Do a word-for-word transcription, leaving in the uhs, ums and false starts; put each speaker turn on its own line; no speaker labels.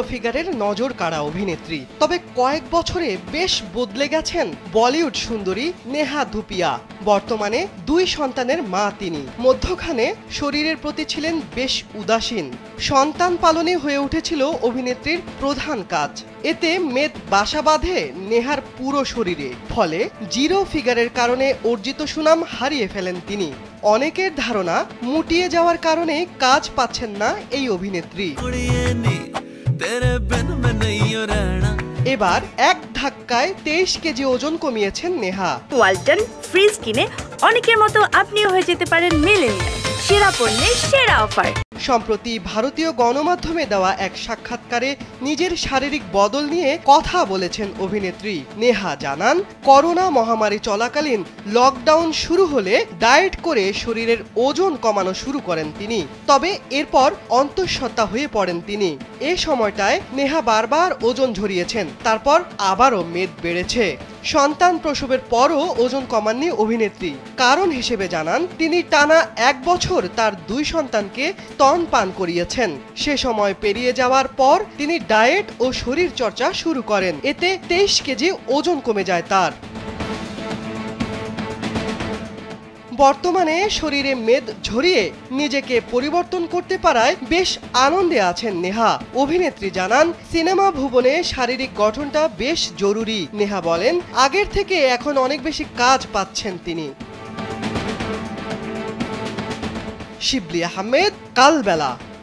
ফিগারের নজর কাড়া অভিনেত্রী। তবে কয়েক বছরে বেশ বদলে গেছেন বলিউড সুন্দরী নেহা ধুপিয়া। বর্তমানে দুই সন্তানের মা তিনি। মধ্যখানে শরীরের প্রতি ছিলেন বেশ উদাসীন। সন্তান পালনে হয়ে উঠেছিল অভিনেত্রীর প্রধান কাজ। এতে মেদ বাসা বাঁধে নেহার পুরো শরীরে। ফলে জিরো ফিগারের কারণে অর্জিত সুনাম হারিয়ে ফেলেন তিনি। অনেকের ধারণা মুটিয়ে যাওয়ার কারণে কাজ পাচ্ছেন না এই অভিনেত্রী। এবার এক ধাক্কায় তেইশ কেজি ওজন কমিয়েছেন নেহা।
ওয়ালটন ফ্রিজ কিনে অনেকের মতো আপনিও হয়ে যেতে পারেন মিলেনিয়াল। সেরা পণ্যের সেরা অফার।
সম্প্রতি ভারতীয় গণমাধ্যমে দেওয়া এক সাক্ষাৎকারে নিজের শারীরিক বদল নিয়ে কথা বলেছেন অভিনেত্রী। নেহা জানান, করোনা মহামারী চলাকালীন লকডাউন শুরু হলে ডায়েট করে শরীরের ওজন কমানো শুরু করেন তিনি। তবে এরপর অন্তঃসত্ত্বা হয়ে পড়েন তিনি। এ সময়টায় নেহা বারবার ওজন ঝরিয়েছেন, তারপর আবারও মেদ বেড়েছে। সন্তান প্রসবের পরও ওজন কমাননি অভিনেত্রী। কারণ হিসেবে জানান, তিনি টানা এক বছর তার দুই সন্তানকে স্তন পান করিয়েছেন। সে সময় পেরিয়ে যাওয়ার পর তিনি ডায়েট ও শরীর চর্চা শুরু করেন। এতে তেইশ কেজি ওজন কমে যায় তার। বর্তমানে শরীরে মেদ ঝরিয়ে নিজেকে পরিবর্তন করতে পারায় বেশ আনন্দে আছেন নেহা। অভিনেত্রী জানান, সিনেমা ভুবনে শারীরিক গঠনটা বেশ জরুরি। নেহা বলেন, আগের থেকে এখন অনেক বেশি কাজ পাচ্ছেন তিনি। শিবলি আহমেদ, কালবেলা।